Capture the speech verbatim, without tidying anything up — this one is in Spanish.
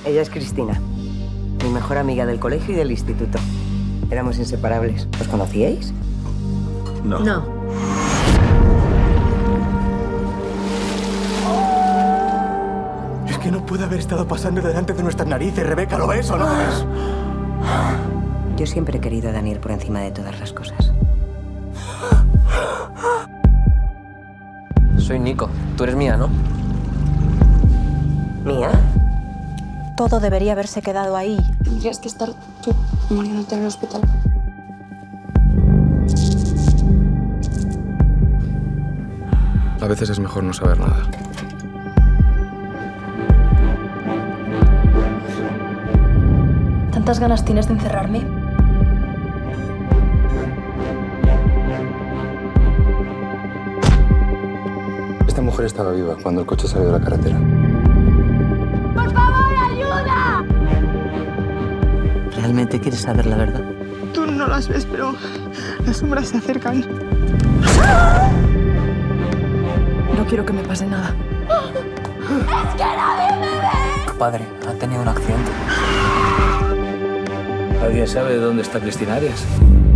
Ella es Cristina, mi mejor amiga del colegio y del instituto. Éramos inseparables. ¿Os conocíais? No. No. Es que no puede haber estado pasando delante de nuestras narices, Rebeca, ¿lo ves o no lo ves? Yo siempre he querido a Daniel por encima de todas las cosas. Soy Nico. Tú eres mía, ¿no? ¿Mía? Todo debería haberse quedado ahí. Tendrías que estar tú muriéndote en el hospital. A veces es mejor no saber nada. ¿Tantas ganas tienes de encerrarme? Esta mujer estaba viva cuando el coche salió de la carretera. ¡Por favor, ayuda! ¿Realmente quieres saber la verdad? Tú no las ves, pero las sombras se acercan. No quiero que me pase nada. ¡Es que nadie me ve! Tu padre ha tenido un accidente. ¿Alguien sabe dónde está Cristina Arias?